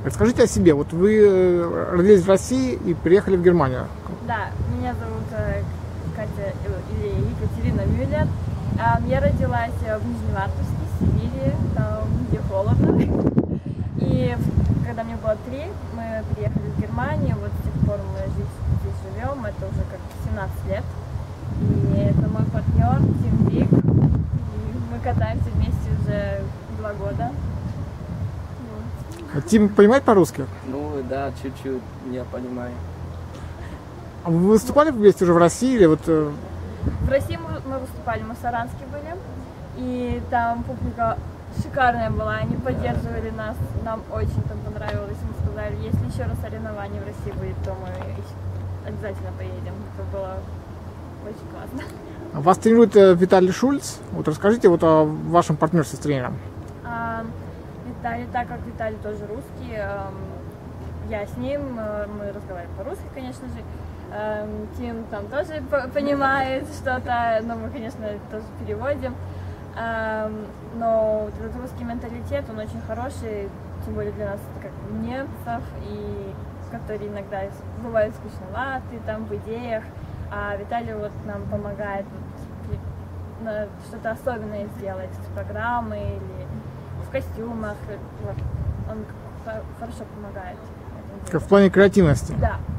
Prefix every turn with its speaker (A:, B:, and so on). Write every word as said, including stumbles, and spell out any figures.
A: Расскажите о себе. Вот вы родились в России и приехали в Германию.
B: Да, меня зовут Катя или Екатерина Мюллер. Я родилась в Нижневартовске, Сибири, там, где холодно. И когда мне было три, мы приехали в Германию. Вот с тех пор мы здесь, здесь живем. Это уже как семнадцать лет. И это мой партнер Тим Вик. И мы катаемся вместе уже два года.
A: Тим понимает по-русски?
C: Ну да, чуть-чуть я понимаю.
A: А вы выступали вместе уже в России или вот?
B: В России мы, мы выступали, мы в Саранске были, и там публика шикарная была, они поддерживали нас, нам очень там понравилось, мы сказали, если еще раз соревнование в России будет, то мы обязательно поедем, это было очень классно.
A: Вас тренирует Виталий Шульц, вот расскажите вот о вашем партнерстве с тренером.
B: А, Виталий, так как Виталий тоже русский, я с ним, мы разговариваем по-русски, конечно же. Тим там тоже понимает что-то, но мы, конечно, тоже переводим. Но этот русский менталитет, он очень хороший, тем более для нас, как немцев, и которые иногда бывают скучноваты там в идеях. А Виталий вот нам помогает вот, что-то особенное сделать с программой или в костюмах. Вот. Он хорошо помогает.
A: В плане креативности?
B: Да.